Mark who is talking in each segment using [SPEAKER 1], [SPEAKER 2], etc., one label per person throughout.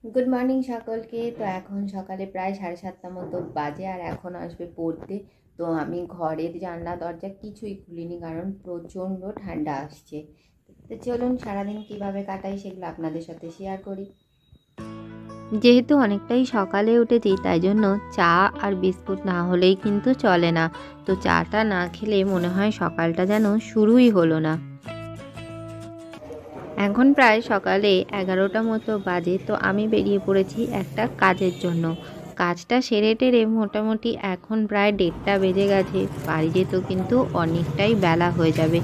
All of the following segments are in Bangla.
[SPEAKER 1] গুড মর্নিং সকলকে। তো এখন সকালে প্রায় 7:30 মতো বাজে, আর এখন আসবে পড়তে। তো আমি ঘরের জানলা দরজা কিছুই খুলিনি, কারণ প্রচণ্ড ঠান্ডা আসছে। তো চলুন সারাদিন কিভাবে কাটাই সেগুলো আপনাদের সাথে শেয়ার করি। যেহেতু অনেকটাই সকালে উঠেছি, তাই জন্য চা আর বিস্কুট না হলেই কিন্তু চলে না। তো চাটা না খেলে মনে হয় সকালটা যেন শুরুই হলো না। এখন প্রায় সকালে 11টা মতো বাজে। তো আমি বেরিয়ে পড়েছি একটা কাজের জন্য। কাজটা সেরে টেরে মোটামুটি এখন প্রায় 1:30টা বেজে গেছে। বাড়ি যেতেও কিন্তু অনেকটাই বেলা হয়ে যাবে।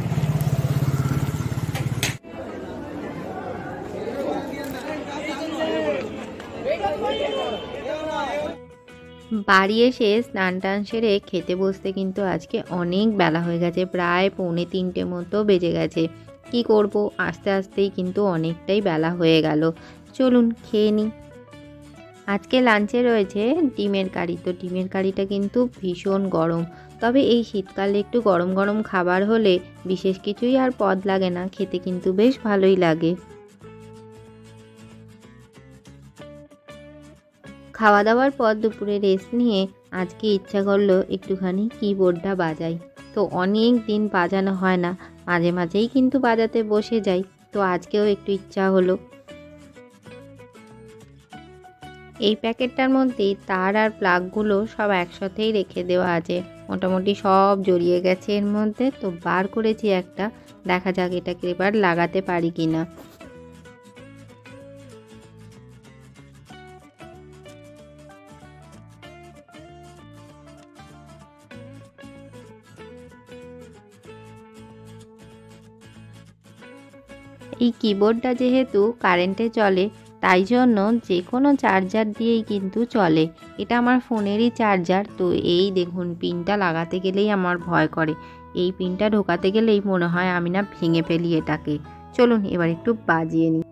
[SPEAKER 1] বাড়ি এসে স্নান টান সেরে খেতে বসতে কিন্তু আজকে অনেক বেলা হয়ে গেছে, প্রায় 2:45 মতো বেজে গেছে। কি করব, আস্তে আস্তেই কিন্তু অনেকটাই বেলা হয়ে গেল। চলুন খেয়ে নিই। আজকে লাঞ্চে রয়েছে ডিমের কারি। তো ডিমের কারিটা কিন্তু ভীষণ গরম, তবে এই শীতকালে একটু গরম গরম খাবার হলে বিশেষ কিছুই আর পদ লাগে না, খেতে কিন্তু বেশ ভালোই লাগে। খাওয়া দাওয়ার পর দুপুরে রেস্ট নিয়ে আজকে ইচ্ছা করলো একটুখানি কিবোর্ডটা বাজাই। তো অনেক দিন বাজানো হয় না, মাঝে মাঝেই কিন্তু বাজাতে বসে যাই। তো আজকেও একটু ইচ্ছা হলো। এই প্যাকেটটার মধ্যেই তার আর প্লাগগুলো সব একসাথেই রেখে দেওয়া আছে, মোটামুটি সব জড়িয়ে গেছে এর মধ্যে। তো বার করেছি একটা, দেখা যাক এটাকে এবার লাগাতে পারি কিনা। এই কিবোর্ডটা যেহেতু কারেন্টে চলে, তাই জন্য যে কোনো চার্জার দিয়েই কিন্তু চলে। এটা আমার ফোনেরই চার্জার। তো এই দেখুন, পিনটা লাগাতে গেলেই আমার ভয় করে। এই পিনটা ঢোকাতে গেলেই মনে হয় আমি না ভেঙে ফেলি এটাকে। চলুন এবার একটু বাজিয়ে নিই।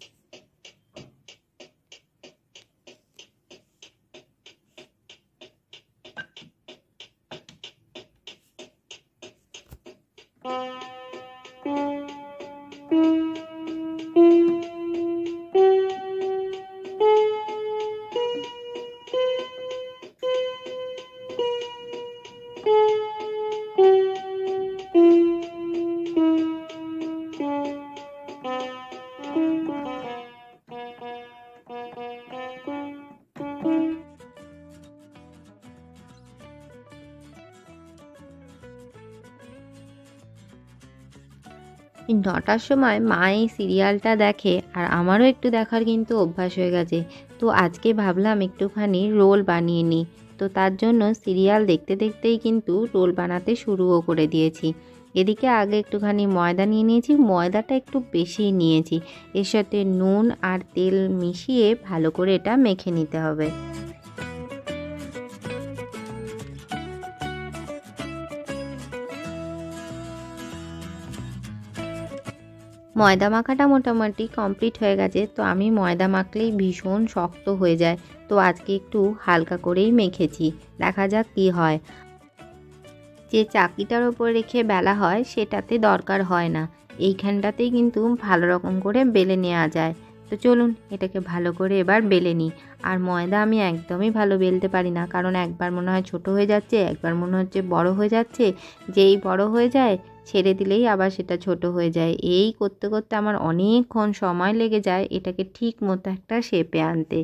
[SPEAKER 1] এই 9টার সময় মা এই সিরিয়ালটা দেখে, আর আমারও একটু দেখার কিন্তু অভ্যাস হয়ে গেছে। তো আজকে ভাবলাম একটুখানি রোল বানিয়ে নিই। তো তার জন্য সিরিয়াল দেখতে দেখতেই কিন্তু রোল বানাতে শুরুও করে দিয়েছি। এদিকে আগে একটুখানি ময়দা নিয়ে নিয়েছি, ময়দাটা একটু বেশিই নিয়েছি। এর সাথে নুন আর তেল মিশিয়ে ভালো করে এটা মেখে নিতে হবে। ময়দা মাখাটা মোটামুটি কমপ্লিট হয়ে গেছে। তো আমি ময়দা মাখলেই ভীষণ শক্ত হয়ে যায়। তো আজকে একটু হালকা করেই মেখেছি, দেখা যাক কী হয়। যে চাকিটার ওপর রেখে বেলা হয় সেটাতে দরকার হয় না, এইখানটাতেই কিন্তু ভালো রকম করে বেলে নেওয়া যায়। তো চলুন এটাকে ভালো করে এবার বেলে নিই। আর ময়দা আমি একদমই ভালো বেলতে পারি না, কারণ একবার মনে হয় ছোট হয়ে যাচ্ছে, একবার মনে হচ্ছে বড় হয়ে যাচ্ছে। যেই বড় হয়ে যায় ছেড়ে দিলেই আবার সেটা ছোট হয়ে যায়। এই করতে করতে আমার অনেকক্ষণ সময় লেগে যায় এটাকে ঠিক মতো একটা শেপে আনতে।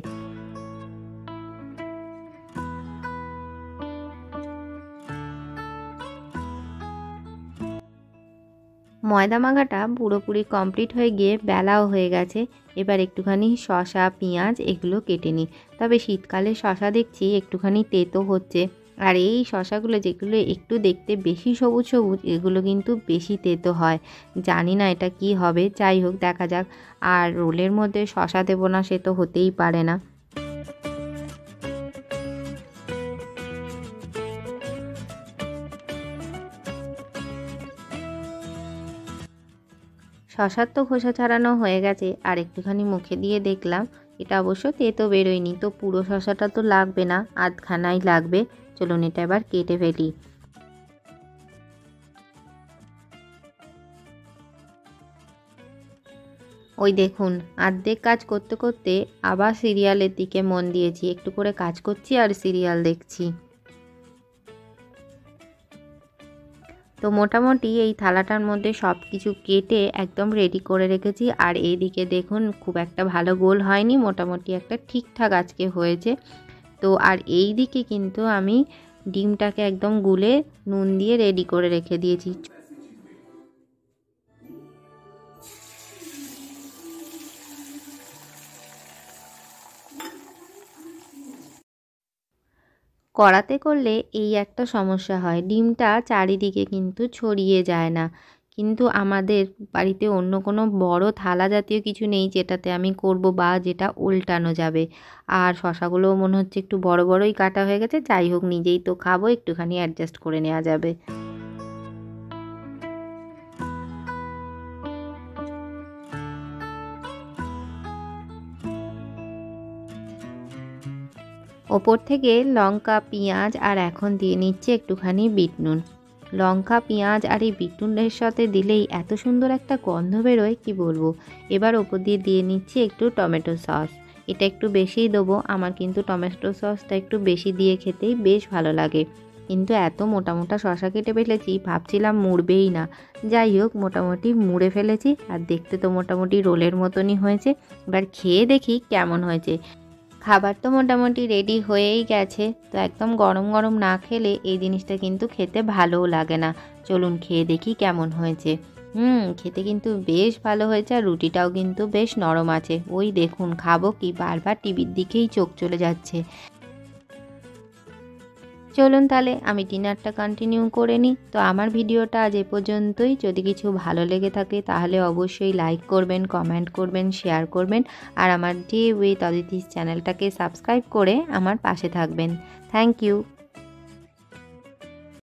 [SPEAKER 1] ময়দা মাখাটা পুরোপুরি কমপ্লিট হয়ে গিয়ে বেলাও হয়ে গেছে। এবার একটুখানি শসা পেঁয়াজ এগুলো কেটে নিই। তবে শীতকালে শসা দেখছি একটুখানি তেতো হচ্ছে। আর এই শসাগুলো যেগুলো একটু দেখতে বেশি সবুজ সবুজ, এগুলো কিন্তু বেশি তেতো হয়। জানি না এটা কি হবে, যাই হোক দেখা যাক। আর রোলের মধ্যে শসা দেবো না সে তো হতেই পারে না। শশার তো খোসা ছাড়ানো হয়ে গেছে, আর একটুখানি মুখে দিয়ে দেখলাম এটা অবশ্য তেতো বেরোয়নি। তো পুরো শশাটা তো লাগবে না, আধখানাই লাগবে। চলুন এটা এবার কেটে ফেলি। ওই দেখুন অর্ধেক কাজ করতে করতে আবার সিরিয়ালের দিকে মন দিয়েছি, একটু করে কাজ করছি আর সিরিয়াল দেখছি। তো মোটামুটি এই থালাটার মধ্যে সব কিছু কেটে একদম রেডি করে রেখেছি। আর এইদিকে দেখুন খুব একটা ভালো গোল হয়নি, মোটামুটি একটা ঠিকঠাক আজকে হয়েছে। তো আর এই দিকে কিন্তু আমি ডিমটাকে একদম গুলে নুন দিয়ে রেডি করে রেখে দিয়েছি। কড়াতে করলে এই একটা সমস্যা হয়, ডিমটা চারিদিকে কিন্তু ছড়িয়ে যায় না। কিন্তু আমাদের বাড়িতে অন্য কোনো বড় থালা জাতীয় কিছু নেই যেটাতে আমি করব বা যেটা উল্টানো যাবে। আর শশাগুলোও মনে হচ্ছে একটু বড় বড়ই কাটা হয়ে গেছে, যাই হোক নিজেই তো খাবো, একটুখানি অ্যাডজাস্ট করে নেওয়া যাবে। ওপর থেকে লঙ্কা, পেঁয়াজ আর এখন দিয়ে নিচ্ছে একটুখানি বিট নুন। লঙ্কা, পেঁয়াজ আর এই বিট নুনের সাথে দিলেই এত সুন্দর একটা গন্ধ বেরোয় কি বলবো। এবার ওপর দিয়ে দিয়ে নিচ্ছি একটু টমেটো সস। এটা একটু বেশিই দেবো, আমার কিন্তু টমেটো সসটা একটু বেশি দিয়ে খেতেই বেশ ভালো লাগে। কিন্তু এত মোটা মোটা শসা কেটে ফেলেছি, ভাবছিলাম মুড়বেই না। যাই হোক মোটামুটি মুড়ে ফেলেছি, আর দেখতে তো মোটামুটি রোলের মতনই হয়েছে। এবার খেয়ে দেখি কেমন হয়েছে। খাবার তো মোটামুটি রেডি হয়েই গেছে। তো একদম গরম গরম না খেলে এই জিনিসটা কিন্তু খেতে ভালোও লাগে না। চলুন খেয়ে দেখি কেমন হয়েছে। খেতে কিন্তু বেশ ভালো হয়েছে, আর রুটিটাও কিন্তু বেশ নরম আছে। ওই দেখুন খাবো কি, বারবার টিভির দিকেই চোখ চলে যাচ্ছে। চলুন তাহলে আমি ডিনারটা কন্টিনিউ করে নিই। তো আমার ভিডিওটা আজ এ পর্যন্তই। যদি কিছু ভালো লেগে থাকে তাহলে অবশ্যই লাইক করবেন, কমেন্ট করবেন, শেয়ার করবেন। আর আমার ডে উইথ অদিতিস চ্যানেলটাকে সাবস্ক্রাইব করে আমার পাশে থাকবেন। Thank you.